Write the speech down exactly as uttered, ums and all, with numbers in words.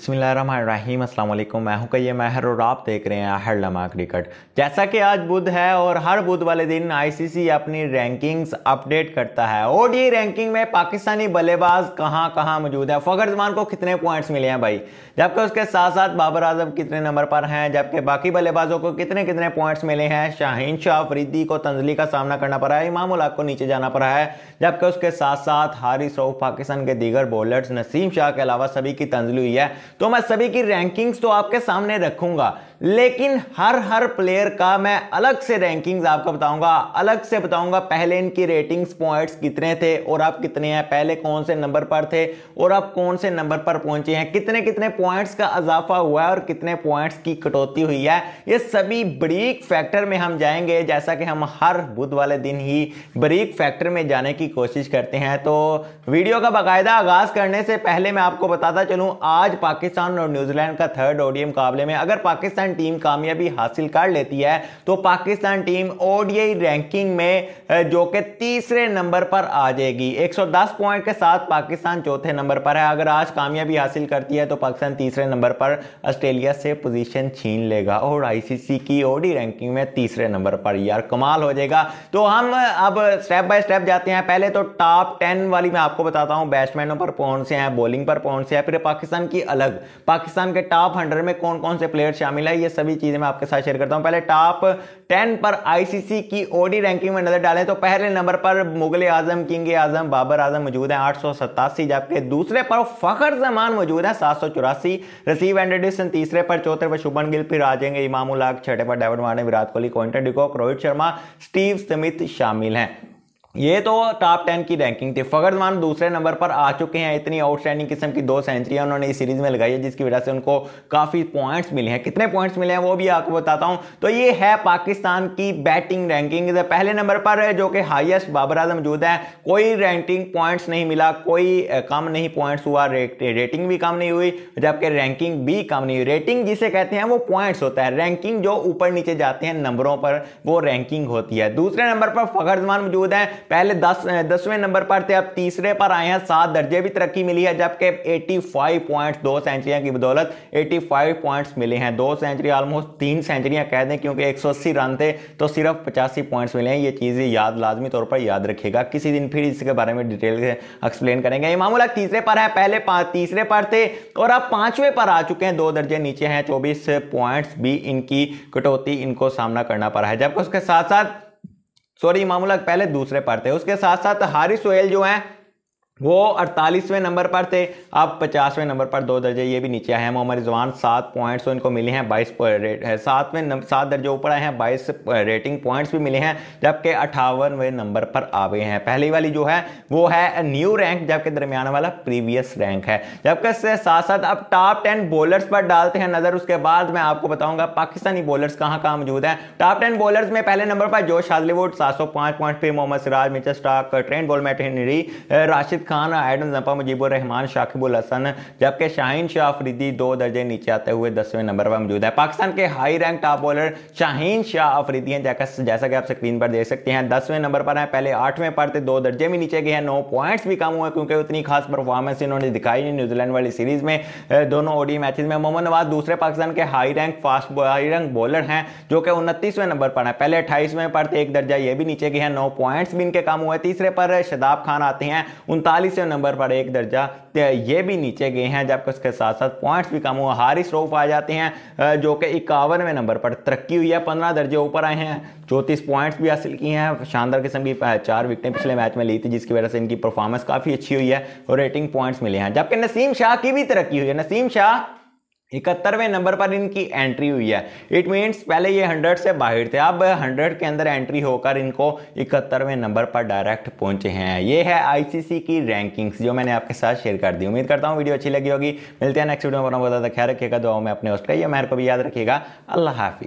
बिस्मिल्लाहिर्रहमानिर्रहीम, अस्सलाम वालेकुम। मैं हूं कय्यम महर और आप देख रहे हैं हर लम्हा क्रिकेट। जैसा कि आज बुध है और हर बुध वाले दिन आईसीसी अपनी रैंकिंग्स अपडेट करता है। ओडीआई रैंकिंग में पाकिस्तानी बल्लेबाज कहां कहां मौजूद है, फखर जमान को कितने पॉइंट्स मिले हैं भाई, जबकि उसके साथ साथ बाबर आजम कितने नंबर पर हैं, जबकि बाकी बल्लेबाजों को कितने कितने पॉइंट्स मिले हैं। शाहीन शाह अफरीदी को तंजली का सामना करना पड़ा है, इमाम उल हक को नीचे जाना पड़ा है, जबकि उसके साथ साथ हारिस रऊफ पाकिस्तान के दीगर बॉलर्स नसीम शाह के अलावा सभी की तंजली हुई है। तो मैं सभी की रैंकिंग्स तो आपके सामने रखूंगा, लेकिन हर हर प्लेयर का मैं अलग से रैंकिंग्स आपको बताऊंगा, अलग से बताऊंगा पहले इनकी रेटिंग्स पॉइंट्स कितने थे और आप कितने हैं, पहले कौन से नंबर पर थे और आप कौन से नंबर पर पहुंचे हैं, कितने कितने पॉइंट्स का इजाफा हुआ है और कितने पॉइंट्स की कटौती हुई है। ये सभी बरीक फैक्टर में हम जाएंगे, जैसा कि हम हर बुध वाले दिन ही बरीक फैक्टर में जाने की कोशिश करते हैं। तो वीडियो का बाकायदा आगाज करने से पहले मैं आपको बताता चलूं, आज पाकिस्तान और न्यूजीलैंड का थर्ड ओडीआई मुकाबले में अगर पाकिस्तान टीम कामयाबी हासिल कर लेती है तो पाकिस्तान टीम ओडीआई रैंकिंग में जो कि तीसरे नंबर पर आ जाएगी। एक सौ दस पॉइंट के साथ पाकिस्तान चौथे नंबर पर है। अगर आज कामयाबी हासिल करती है तो पाकिस्तान तीसरे नंबर पर ऑस्ट्रेलिया से पोजीशन छीन लेगा और आईसीसी की ओडीआई रैंकिंग में तीसरे नंबर पर। यार कमाल हो जाएगा। तो हम अब स्टेप बाय स्टेप जाते हैं। पहले तो टॉप टेन वाली मैं आपको बताता हूं, बैट्समैनों पर कौन से हैं, बॉलिंग पर कौन से हैं, फिर पाकिस्तान की अलग पाकिस्तान के टॉप हंड्रेड में कौन कौन से प्लेयर शामिल है, ये सभी चीजें मैं आपके साथ शेयर करता हूं। पहले टॉप टेन पर आईसीसी की ओडी रैंकिंग में नजर डालें तो पहले नंबर पर मुगल आजम किंग आजम बाबर आजम मौजूद है आठ सौ सतासी, जबकि दूसरे पर फखर जमान मौजूद है सात सौ चौरासी, रसीव एंडरसन तीसरे पर, चौथे पर शुभमन गिल, फिर आ जाएंगे इमाम उल हक, छठे पर David Warner, Virat Kohli, Quinton de Kock, Rohit Sharma, Steve Smith शामिल हैं। ये तो टॉप टेन की रैंकिंग थी। फखर जमान दूसरे नंबर पर आ चुके हैं। इतनी आउटस्टैंडिंग किस्म की दो सेंचुरियां उन्होंने इस सीरीज में लगाई है, जिसकी वजह से उनको काफी पॉइंट्स मिले हैं। कितने पॉइंट्स मिले हैं वो भी आपको बताता हूं। तो ये है पाकिस्तान की बैटिंग रैंकिंग। पहले नंबर पर जो कि हाईएस्ट बाबर आजम मौजूद है, कोई रैंकिंग पॉइंट्स नहीं मिला, कोई कम नहीं पॉइंट्स हुआ, रेटिंग भी कम नहीं हुई, जबकि रैंकिंग भी कम नहीं हुई। रेटिंग जिसे कहते हैं वो पॉइंट्स होता है, रैंकिंग जो ऊपर नीचे जाते हैं नंबरों पर वो रैंकिंग होती है। दूसरे नंबर पर फखर जमान मौजूद है, पहले दस दसवें नंबर पर थे, अब तीसरे पर आए हैं। सात दर्जे भी तरक्की मिली है, जबकि पचासी पॉइंट्स दो सेंचुरियां की बदौलत पचासी पॉइंट्स मिले हैं। दो सेंचुरी ऑलमोस्ट तीन सेंचुरियां कह दें, क्योंकि एक सौ अस्सी रन थे तो सिर्फ पचासी पॉइंट्स मिले हैं। ये चीजें याद लाजमी तौर पर याद रखिएगा, किसी दिन फिर इसके बारे में डिटेल से एक्सप्लेन करेंगे। इमाम उल हक तीसरे पर है, पहले तीसरे पर थे और अब पांचवें पर आ चुके हैं, दो दर्जे नीचे हैं। चौबीस पॉइंट्स भी इनकी कटौती इनको सामना करना पड़ा है, जबकि उसके साथ साथ सॉरी इमाम उल हक पहले दूसरे पर थे। उसके साथ साथ हारिस सोहेल जो हैं वो अड़तालीसवें नंबर पर थे, अब पचासवें नंबर पर, दो दर्जे ये भी नीचे आए हैं। मोहम्मद रिजवान सात पॉइंट्स इनको मिले हैं, बाईस रेट है, सातवें सात दर्जे ऊपर आए हैं, बाईस रेटिंग पॉइंट्स भी मिले हैं, जबकि अट्ठावनवें नंबर पर आ गए हैं। पहली वाली जो है वो है न्यू रैंक, जबकि दरमियाना वाला प्रीवियस रैंक है। जबकि इसके साथ साथ अब टॉप टेन बॉलर्स पर डालते हैं नजर, उसके बाद मैं आपको बताऊंगा पाकिस्तानी बॉलर्स कहां कहां मौजूद हैं। टॉप टेन बॉलर्स में पहले नंबर पर जोश हाजलीवुड सात सौ पांच पॉइंट, फिर Mohammed Siraj, Mitchell Starc, Trent Boult McInerney, Rashid Khan, Adam Zampa, Mujeebur Rahman, Shakibul Hasan, जबकि शाहीन शाह अफरीदी दो दर्जे नीचे आते हुए दसवें नंबर पर मौजूद है। पाकिस्तान के high rank top bowler Shaheen Shah Afridi हैं, जैसा कि आप स्क्रीन पर देख सकते हैं, दसवें नंबर पर है, पहले आठवें पर थे, दो दर्जे भी नीचे गए हैं, नौ पॉइंट्स भी कम हुए क्योंकि उतनी खास परफॉर्मेंस इन्होंने दिखाई नहीं न्यूजीलैंड वाली सीरीज में, दोनों ओडी मैचेस में। मोहम्मद नवाज दूसरे पाकिस्तान के high rank fast high rank bowler हैं, जो कि उनतीसवें नंबर पर है, पहले अट्ठाईसवें पर थे, एक दर्जा ये भी नीचे गए हैं, नौ पॉइंट्स भी इनके कम हुए। तीसरे पर शादाब खान आते हैं उनतालीसवें नंबर पर, एक दर्जा ये भी नीचे गए हैं, जबकि उसके साथ साथ पॉइंट्स भी कम हुआ। हारिस रऊफ आ जाते हैं जो कि इक्यावनवें नंबर पर, तरक्की हुई है, पंद्रह दर्जे ऊपर आए हैं, चौंतीस पॉइंट्स भी हासिल किए हैं। शानदार किस्म की चार विकेटें पिछले मैच में ली थी, जिसकी वजह से इनकी परफॉर्मेंस काफी अच्छी हुई है और रेटिंग पॉइंट्स मिले हैं। जबकि नसीम शाह की भी तरक्की हुई है, नसीम शाह इकहत्तरवें नंबर पर इनकी एंट्री हुई है। इट मींस पहले ये हंड्रेड से बाहर थे, अब हंड्रेड के अंदर एंट्री होकर इनको इकहत्तरवें नंबर पर डायरेक्ट पहुंचे हैं। ये है आईसीसी की रैंकिंग्स जो मैंने आपके साथ शेयर कर दी। उम्मीद करता हूं वीडियो अच्छी लगी होगी। मिलते हैं नेक्स्ट वीडियो में, बहुत ख्याल रखिएगा, दुआओं में अपने होस्ट का ये मेहर को भी याद रखिएगा। अल्लाह हाफिज।